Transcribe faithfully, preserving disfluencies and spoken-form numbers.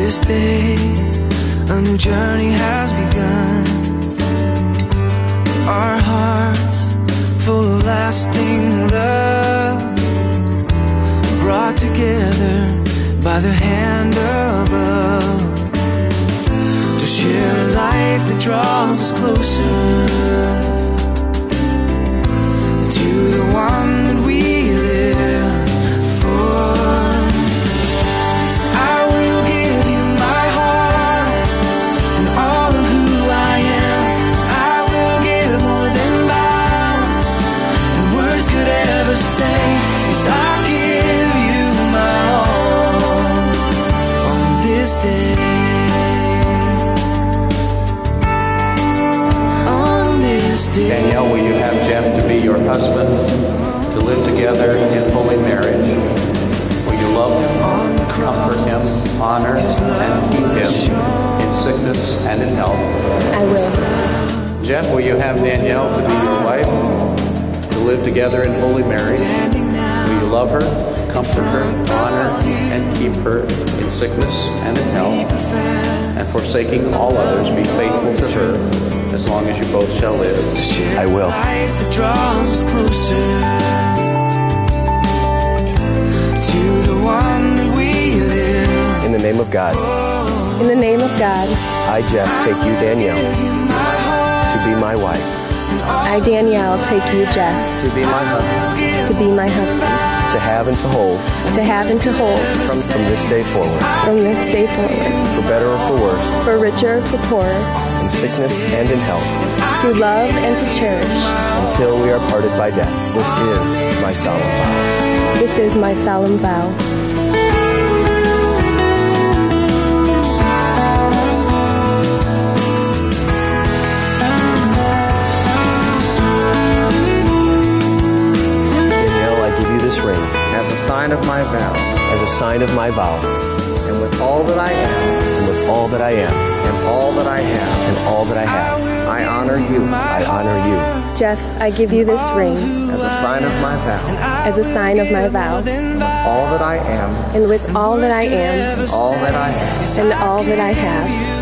this day, a new journey has begun. Our hearts full of lasting love, brought together by the hand above, to share a life that draws us closer to the one that we live for. I will give you my heart and all of who I am. I will give more than vows and words could ever say. Yes, I'll give you my all on this day. Danielle, will you have Jeff to be your husband, to live together in holy marriage? Will you love him, comfort him, honor and keep him in sickness and in health? I will. Jeff, will you have Danielle to be your wife, to live together in holy marriage? Will you love her, comfort her, honor and keep her in sickness and in health? And forsaking all others, be faithful to her as long as you both shall live. I will. That draws us closer to the one that we live. In the name of God. In the name of God. I, Jeff, take you, Danielle, to be my wife. I, Danielle, take you, Jeff, to be my husband. to be my husband. To have and to hold. To have and to hold. From, from this day forward. From this day forward. For better or for worse. For richer or for poorer. In sickness and in health. To love and to cherish. Until we are parted by death. This is my solemn vow. This is my solemn vow. This ring as a sign of my vow, as a sign of my vow, and with all that I am, and with all that I am, and all that I have, and all that I have, I honor you. I honor you. Jeff, I give you this ring as a sign of my vow, as a sign of my vow, and with all that I am, and with all that I am, and all that I have, and all that I have.